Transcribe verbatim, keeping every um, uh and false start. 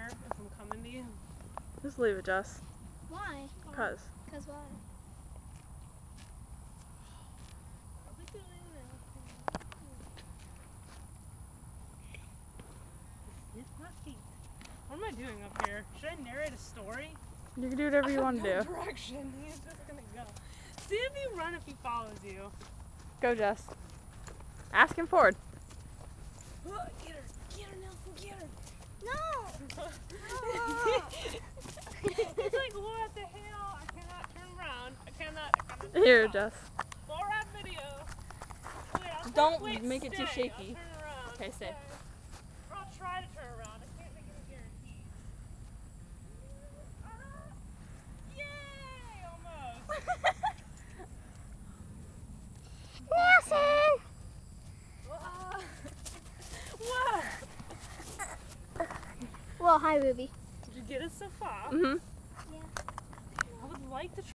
care if I'm coming to you? Just leave it, Jess. Why? Cause. Cause why? What am I doing up here? Should I narrate a story? You can do whatever you want to no do. Direction. He's just gonna go. See if you run if he follows you. Go, Jess. Ask him forward. Get her! Get her, Nelson! Get her! No! He's like, what the hell? I cannot turn around. I cannot. I cannot turn Here, around. Jess. Full ride video. Wait, I'll Don't wait, make it stay. too shaky. I'll turn around. Okay, stay. Or I'll try to turn around. I can't make any guarantees. Uh, yay! Almost. Nelson! Whoa! Well, hi, Ruby. Did you get it so far? Mm-hmm. Yeah. I would like to